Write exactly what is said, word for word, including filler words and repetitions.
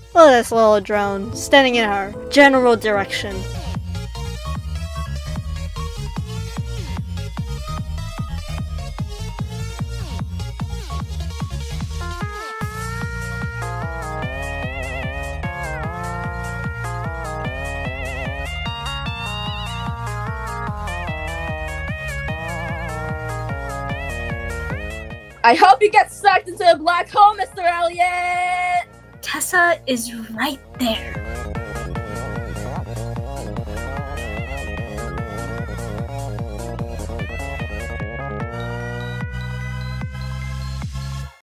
Look at this little drone, standing in our general direction. I hope you get sucked into a black hole, Mister Elliot! Tessa is right there.